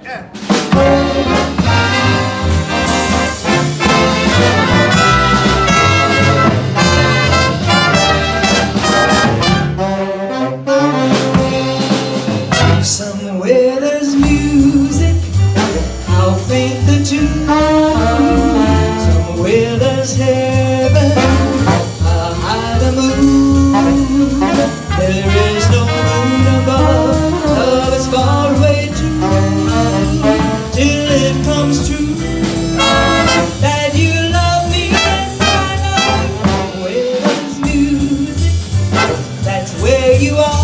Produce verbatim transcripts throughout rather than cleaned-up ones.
Somewhere there's music, how faint the tune. Somewhere there's heaven, how high the moon. There is no moon above, love is far away too, till it comes true that you love me and I love you. Where there's music, that's where you are.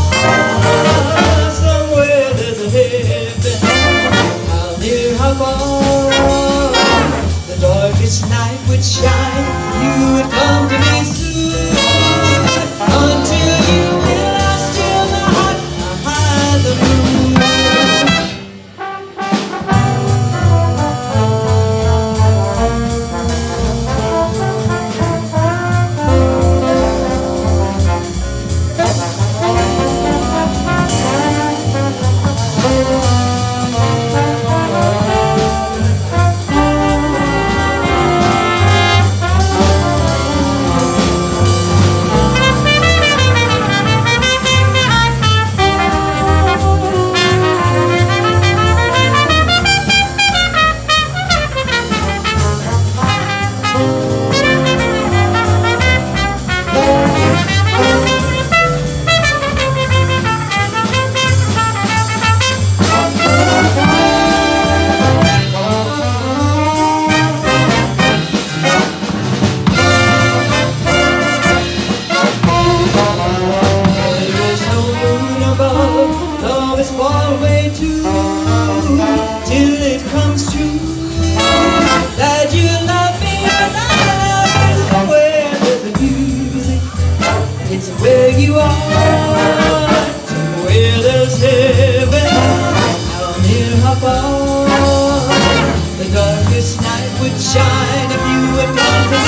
The darkest night would shine, you would come to me soon. Until you realize still my heart behind the moon. Shine if you would come to